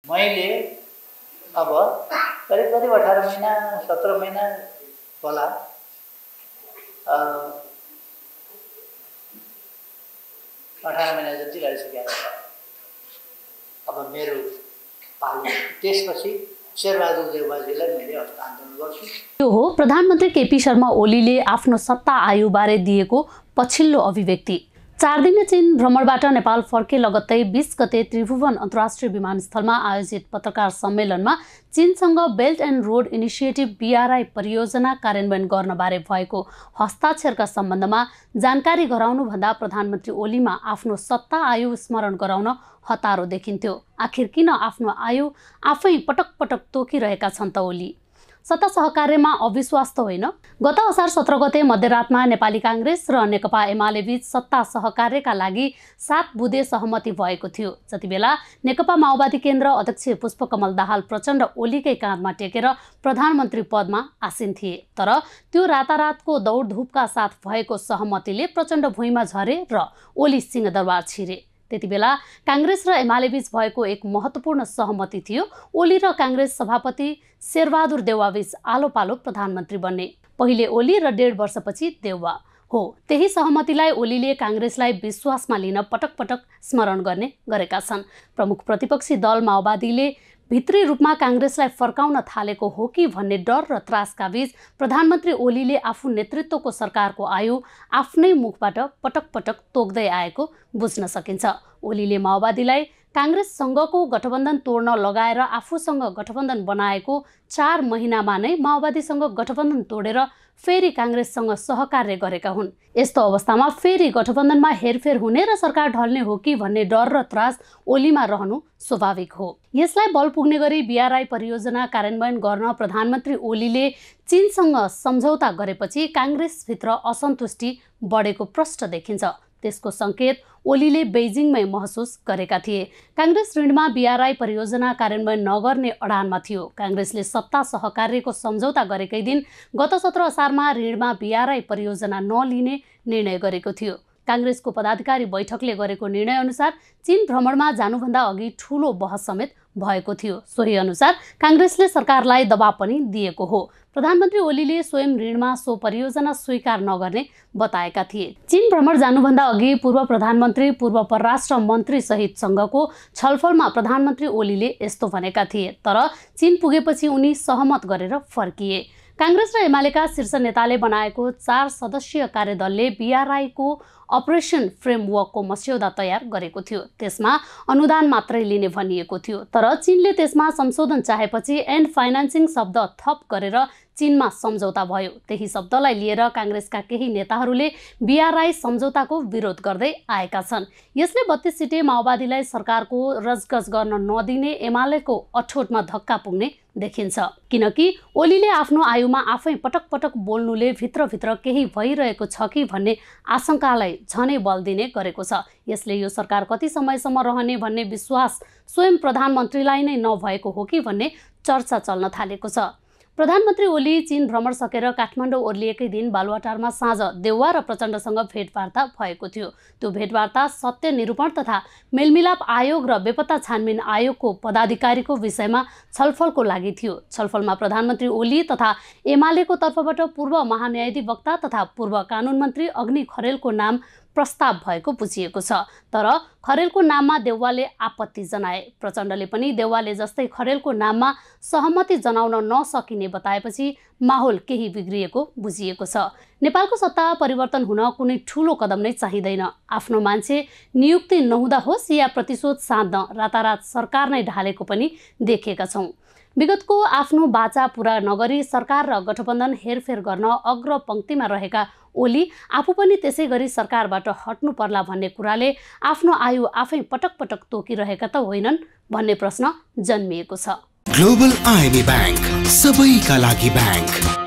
मैले अब करिब 18 महिना 17 महिना होला 18 महिना जति लागिसक्यो। अब मेरो पालो त्यसपछि शेरबहादुर देउवाजीलाई मैले हस्तान्तरण गर्छु। यो हो प्रधानमन्त्री केपी शर्मा ओलीले आफ्नो सत्ता आयुबारे दिएको पछिल्लो अभिव्यक्ति। 4 दिने चीन भ्रमणबाट नेपाल फर्के लगत्तै 20 गते त्रिभुवन अन्तर्राष्ट्रिय विमानस्थलमा आयोजित पत्रकार सम्मेलनमा चीनसँग belt and road initiative BRI परियोजना कार्यान्वयन गर्नबारे भएको हस्ताक्षरका सम्बन्धमा जानकारी गराउनुभन्दा प्रधानमन्त्री ओलीमा आफ्नो सत्ता आयु स्मरण गराउन हतारो देखिन्थ्यो। आखिर किन आफ्नो आयु आफै पटक पटक तोकिरहेका छन् त ओली? सत्ता सहकार्यमा अविश्वास त होइन? गत असार 17 गते मध्यरातमा नेपाली कांग्रेस र नेकपा एमाले बीच सत्ता सहकार्यका लागि 7 बुँदे सहमति भएको थियो। जतिबेला नेकपा माओवादी केन्द्र अध्यक्ष पुष्पकमल दाहाल प्रचण्ड ओलीकै काँधमा टेकेर प्रधानमन्त्री पदमा आसीन थिए। तर त्यो रातारातको दौडधुपका साथ भएको सहमतिले प्रचण्ड भुइँमा झरे र ओली सिंहदरबार छिरे। त्यतिबेला कांग्रेस र एमाले बीच भएको एक महत्त्वपूर्ण सहमति थियो ओली र कांग्रेस सभापति शेरबहादुर देउवाबीच आलोपालो प्रधानमन्त्री बन्ने। पहिले ओली र 1.5 वर्षपछि देउवा। हो, त्यही सहमतिलाई ओलीले कांग्रेसलाई विश्वासमा लिन पटक पटक स्मरण गर्ने गरेका छन्। प्रमुख प्रतिपक्षी दल माओवादीले भित्री रूपमा कांग्रेसलाई फर्काउन थालेको हो कि भन्ने डर र त्रासका बीच प्रधानमन्त्री ओलीले आफू नेतृत्वको सरकारको आयु आफ्नै मुखबाट पटक पटक तोक्दै आएको बुझ्न सकिन्छ। ओलीले माओवादीलाई कांग्रेससँगको गठबन्धन तोड्न लगाएर आफूसँग गठबन्धन बनाएको 4 महिनामा नै माओवादीसँग गठबन्धन तोडेर फेरि कांग्रेससँग सहकार्य गरेका हुन्। यस्तो अवस्थामा फेरि गठबन्धनमा हेरफेर हुने र सरकार ढल्ने हो कि भन्ने डर र त्रास ओलीमा रहनु स्वाभाविक हो। यसलाई बल पुग्ने गरी BRI परियोजना कार्यान्वयन गर्न प्रधानमन्त्री ओलीले चीनसँग सम्झौता गरेपछि कांग्रेसभित्र असन्तुष्टि बढेको प्रष्ट देखिन्छ। त्यसको संकेत ओलीले बेइजिङमै महसुस गरेका थिए। कांग्रेस ऋणमा BRI परियोजना कार्यान्वयन नगर्ने अडानमा थियो। कांग्रेसले सत्ता सहकार्यको सम्झौता गरेकै दिन गत 17 असारमा ऋणमा BRI परियोजना नलिने निर्णय गरेको थियो। कांग्रेसको पदाधिकारी बैठकले गरेको निर्णय अनुसार चीन भ्रमणमा जानुभन्दा अघि ठूलो बहस समेत भएको थियो। सोही अनुसार कांग्रेसले सरकारलाई दबाब पनि दिएको हो। प्रधानमन्त्री ओलीले स्वयं ऋणमा सो परियोजना स्वीकार नगर्ने बताएका थिए। चीन भ्रमण जानुभन्दा अघि पूर्व प्रधानमन्त्री पूर्व परराष्ट्र मन्त्री सहितसँगको छलफलमा प्रधानमन्त्री ओलीले यस्तो भनेका थिए। तर चीन पुगेपछि उनी सहमत गरेर फर्किए। कांग्रेस र एमालेका शीर्ष नेताले बनाएको 4 सदस्यीय कार्यदलले BRI को अपरेसन फ्रेमवर्कको मस्यौदा तयार गरेको थियो। त्यसमा अनुदान मात्रै लिने भनिएको थियो। तर चीनले त्यसमा संशोधन चाहेपछि एन्ड फाइनान्सिङ शब्द थप गरेर चीनमा सम्झौता भयो। त्यही शब्दलाई लिएर कांग्रेसका केही नेताहरूले BRI सम्झौताको विरोध गर्दै आएका छन्। यसले 32 सिटे माओवादीलाई सरकारको रजगज गर्न नदिने एमालेको अठोटमा धक्का पुग्ने देखिन्छ। किनकि ओलीले आफ्नो आयुमा आफै पटक पटक बोल्नुले भित्रभित्र केही भइरहेको छ कि भन्ने आशंकालाई झनै बल दिने गरेको छ। यसले यो सरकार कति समयसम्म रहने भन्ने विश्वास स्वयं प्रधानमन्त्रीलाई नै नभएको हो कि भन्ने चर्चा चल्न थालेको छ। प्रधानमन्त्री ओली चीन भ्रमण सकेर काठमाडौँ ओर्लिएकै दिन बालुवाटारमा साँझ देउवा र प्रचण्डसँग भेटवार्ता भएको थियो। त्यो भेटवार्ता सत्य निरूपण तथा मेलमिलाप आयोग र बेपत्ता छानबिन आयोगको पदाधिकारीको विषयमा छलफलको लागि थियो। छलफलमा प्रधानमन्त्री ओली तथा एमालेको तर्फबाट पूर्व महान्यायाधिवक्ता तथा पूर्व कानुन मन्त्री अग्नि खरेलको नाम प्रस्ताव भएको बुझिएको छ। तर खरेलको नाममा देउवाले आपत्ति जनाए। प्रचण्डले पनि देउवाले जस्तै खरेलको नाममा सहमति जनाउन नसकिने बताएपछि माहौल केही बिग्रिएको बुझिएको छ। नेपालको सत्ता परिवर्तन हुन कुनै ठूलो कदम नै चाहिँदैन। आफ्नो मान्छे नियुक्ति नहुँदा होस् या प्रतिशोध साध्न रातारात सरकार नै ढालेको पनि देखेका छौं। विगतको आफ्नो बाचा पूरा नगरी सरकार र गठबन्धन हेरफेर गर्न अग्रपंक्तिमा रहेका ओली आफू पनि त्यसै गरी सरकारबाट हट्नु पर्ला भन्ने कुराले आफ्नो आयु आफै पटक पटक तोकिरहेका त होइनन् भन्ने प्रश्न जन्मिएको छ। ग्लोबल IME बैंक सबैका लागि बैंक।